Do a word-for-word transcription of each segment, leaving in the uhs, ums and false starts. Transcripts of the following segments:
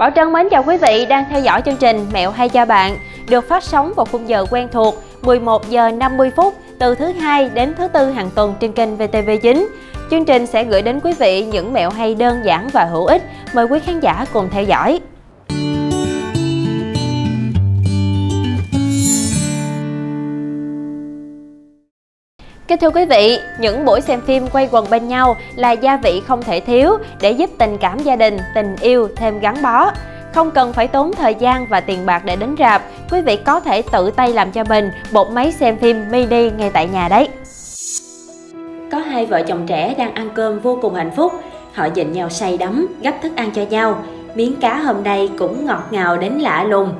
Bảo Trân mến chào quý vị đang theo dõi chương trình Mẹo hay cho bạn, được phát sóng vào khung giờ quen thuộc mười một giờ năm mươi phút từ thứ hai đến thứ tư hàng tuần trên kênh vê tê vê chín. Chương trình sẽ gửi đến quý vị những mẹo hay đơn giản và hữu ích. Mời quý khán giả cùng theo dõi. Kính thưa quý vị, những buổi xem phim quay quần bên nhau là gia vị không thể thiếu để giúp tình cảm gia đình, tình yêu thêm gắn bó. Không cần phải tốn thời gian và tiền bạc để đến rạp, quý vị có thể tự tay làm cho mình một máy xem phim mini ngay tại nhà đấy. Có hai vợ chồng trẻ đang ăn cơm vô cùng hạnh phúc. Họ nhìn nhau say đắm, gắp thức ăn cho nhau. Miếng cá hôm nay cũng ngọt ngào đến lạ lùng.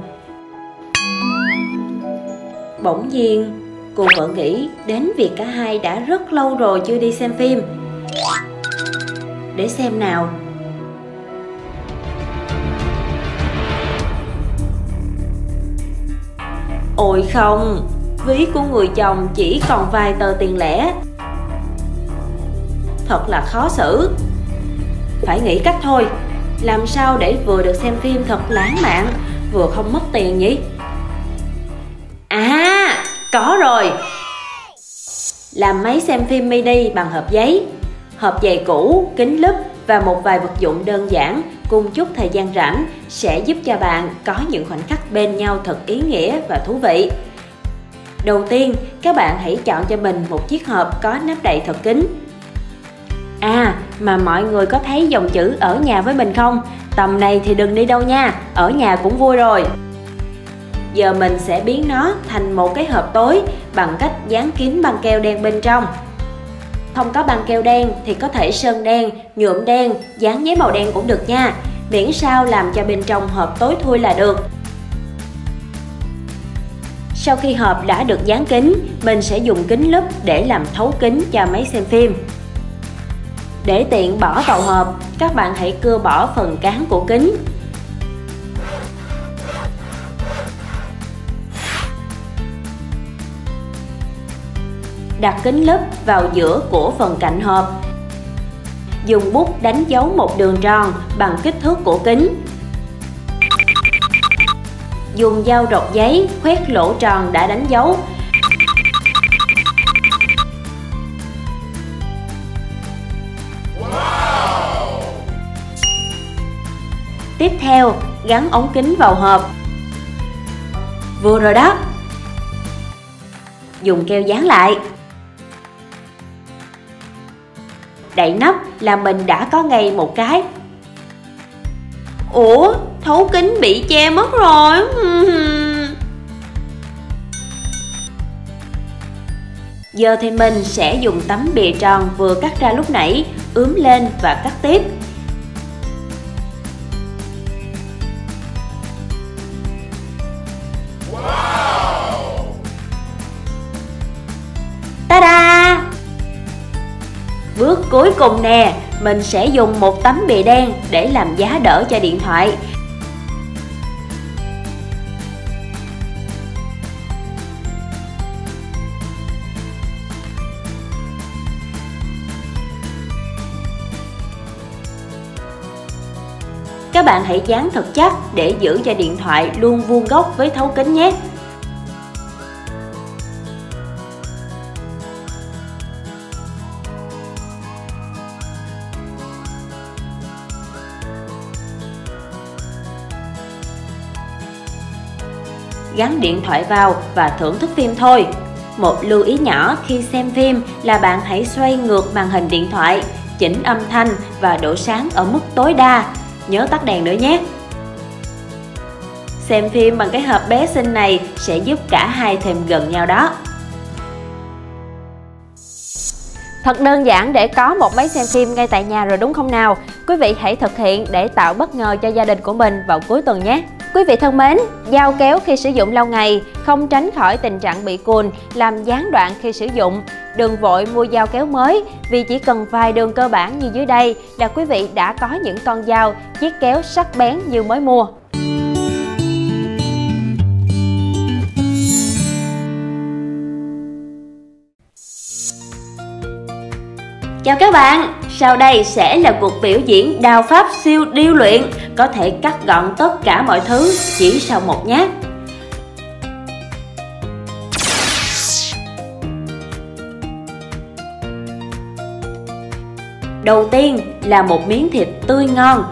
Bỗng nhiên, cô vợ nghĩ đến việc cả hai đã rất lâu rồi chưa đi xem phim. Để xem nào. Ôi không, ví của người chồng chỉ còn vài tờ tiền lẻ. Thật là khó xử. Phải nghĩ cách thôi. Làm sao để vừa được xem phim thật lãng mạn, vừa không mất tiền nhỉ? À, có rồi. Làm máy xem phim mini bằng hộp giấy. Hộp giày cũ, kính lúp và một vài vật dụng đơn giản cùng chút thời gian rảnh sẽ giúp cho bạn có những khoảnh khắc bên nhau thật ý nghĩa và thú vị. Đầu tiên, các bạn hãy chọn cho mình một chiếc hộp có nắp đậy thật kín. À, mà mọi người có thấy dòng chữ ở nhà với mình không? Tầm này thì đừng đi đâu nha, ở nhà cũng vui rồi. Giờ mình sẽ biến nó thành một cái hộp tối bằng cách dán kín băng keo đen bên trong. Không có băng keo đen thì có thể sơn đen, nhuộm đen, dán giấy màu đen cũng được nha. Miễn sao làm cho bên trong hộp tối thui là được. Sau khi hộp đã được dán kín, mình sẽ dùng kính lúp để làm thấu kính cho máy xem phim. Để tiện bỏ vào hộp, các bạn hãy cưa bỏ phần cán của kính. Đặt kính lúp vào giữa của phần cạnh hộp. Dùng bút đánh dấu một đường tròn bằng kích thước của kính. Dùng dao rọc giấy khoét lỗ tròn đã đánh dấu. Wow. Tiếp theo, gắn ống kính vào hộp. Vừa rồi đó. Dùng keo dán lại. Đậy nắp là mình đã có ngay một cái. Ủa, thấu kính bị che mất rồi. Giờ thì mình sẽ dùng tấm bìa tròn vừa cắt ra lúc nãy, ướm lên và cắt tiếp. Wow. Ta-da! Bước cuối cùng nè, mình sẽ dùng một tấm bìa đen để làm giá đỡ cho điện thoại. Các bạn hãy dán thật chắc để giữ cho điện thoại luôn vuông góc với thấu kính nhé. Gắn điện thoại vào và thưởng thức phim thôi. Một lưu ý nhỏ khi xem phim là bạn hãy xoay ngược màn hình điện thoại, chỉnh âm thanh và độ sáng ở mức tối đa. Nhớ tắt đèn nữa nhé. Xem phim bằng cái hộp bé xinh này sẽ giúp cả hai thêm gần nhau đó. Thật đơn giản để có một máy xem phim ngay tại nhà rồi đúng không nào? Quý vị hãy thực hiện để tạo bất ngờ cho gia đình của mình vào cuối tuần nhé. Quý vị thân mến, dao kéo khi sử dụng lâu ngày không tránh khỏi tình trạng bị cùn, làm gián đoạn khi sử dụng. Đừng vội mua dao kéo mới vì chỉ cần vài đường cơ bản như dưới đây là quý vị đã có những con dao, chiếc kéo sắc bén như mới mua. Chào các bạn, sau đây sẽ là cuộc biểu diễn đao pháp siêu điêu luyện, có thể cắt gọn tất cả mọi thứ chỉ sau một nhát. Đầu tiên là một miếng thịt tươi ngon.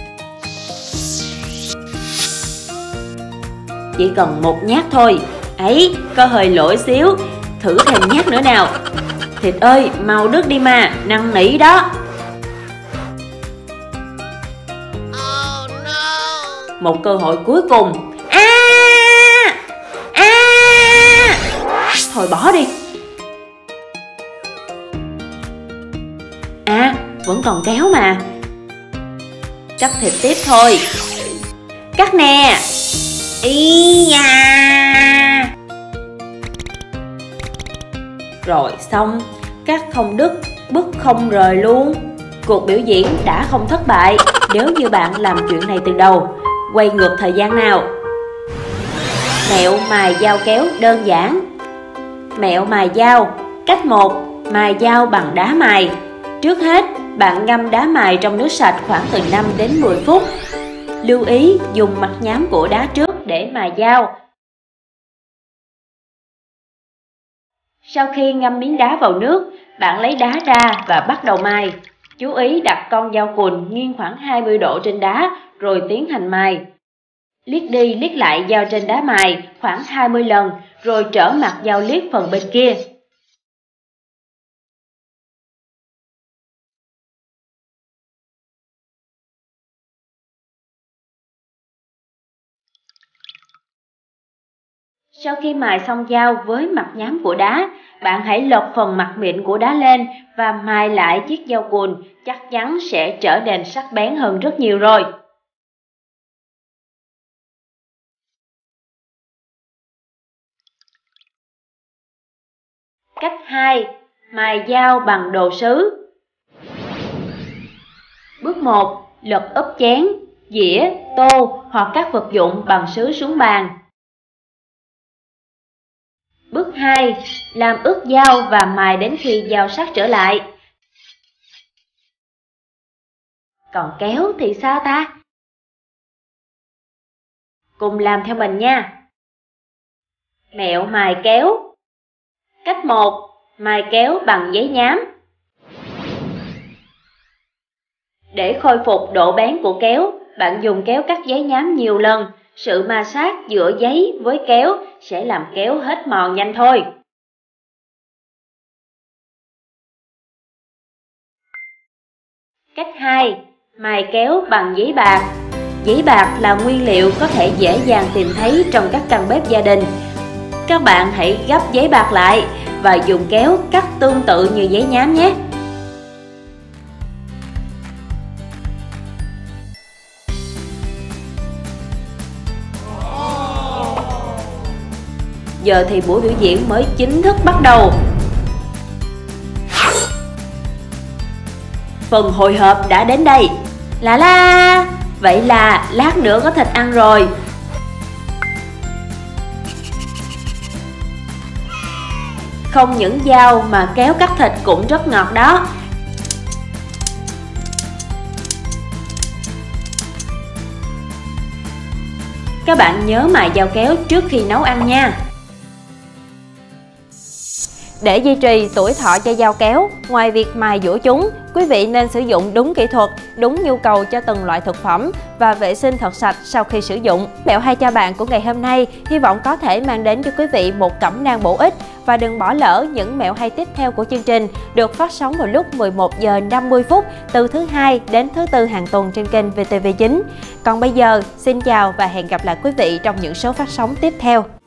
Chỉ cần một nhát thôi. Ấy, có hơi lỗi xíu, thử thêm nhát nữa nào. Thịt ơi, mau đứt đi mà, năn nỉ đó. Oh, no. Một cơ hội cuối cùng. À! À! Thôi bỏ đi. À, vẫn còn kéo mà. Cắt thịt tiếp thôi. Cắt nè. Ý da. Rồi xong, cắt không đứt, bứt không rời luôn. Cuộc biểu diễn đã không thất bại nếu như bạn làm chuyện này từ đầu. Quay ngược thời gian nào. Mẹo mài dao kéo đơn giản. Mẹo mài dao. Cách một. Mài dao bằng đá mài. Trước hết, bạn ngâm đá mài trong nước sạch khoảng từ năm đến mười phút. Lưu ý dùng mặt nhám của đá trước để mài dao. Sau khi ngâm miếng đá vào nước, bạn lấy đá ra và bắt đầu mài. Chú ý đặt con dao cùn nghiêng khoảng hai mươi độ trên đá rồi tiến hành mài. Liếc đi liếc lại dao trên đá mài khoảng hai mươi lần rồi trở mặt dao liếc phần bên kia. Sau khi mài xong dao với mặt nhám của đá, bạn hãy lột phần mặt mịn của đá lên và mài lại chiếc dao cùn, chắc chắn sẽ trở nên sắc bén hơn rất nhiều rồi. Cách hai. Mài dao bằng đồ sứ. Bước một. Lật úp chén, dĩa, tô hoặc các vật dụng bằng sứ xuống bàn. Bước hai. Làm ướt dao và mài đến khi dao sắc trở lại. Còn kéo thì sao ta? Cùng làm theo mình nha. Mẹo mài kéo. Cách một. Mài kéo bằng giấy nhám. Để khôi phục độ bén của kéo, bạn dùng kéo cắt giấy nhám nhiều lần. Sự ma sát giữa giấy với kéo sẽ làm kéo hết mòn nhanh thôi. Cách hai. Mài kéo bằng giấy bạc. Giấy bạc là nguyên liệu có thể dễ dàng tìm thấy trong các căn bếp gia đình. Các bạn hãy gấp giấy bạc lại và dùng kéo cắt tương tự như giấy nhám nhé. Giờ thì buổi biểu diễn mới chính thức bắt đầu. Phần hồi hộp đã đến đây. Là la, vậy là lát nữa có thịt ăn rồi. Không những dao mà kéo cắt thịt cũng rất ngọt đó. Các bạn nhớ mài dao kéo trước khi nấu ăn nha. Để duy trì tuổi thọ cho dao kéo, ngoài việc mài dũa chúng, quý vị nên sử dụng đúng kỹ thuật, đúng nhu cầu cho từng loại thực phẩm và vệ sinh thật sạch sau khi sử dụng. Mẹo hay cho bạn của ngày hôm nay hy vọng có thể mang đến cho quý vị một cẩm nang bổ ích và đừng bỏ lỡ những mẹo hay tiếp theo của chương trình được phát sóng vào lúc mười một giờ năm mươi phút từ thứ hai đến thứ tư hàng tuần trên kênh vê tê vê chín. Còn bây giờ, xin chào và hẹn gặp lại quý vị trong những số phát sóng tiếp theo.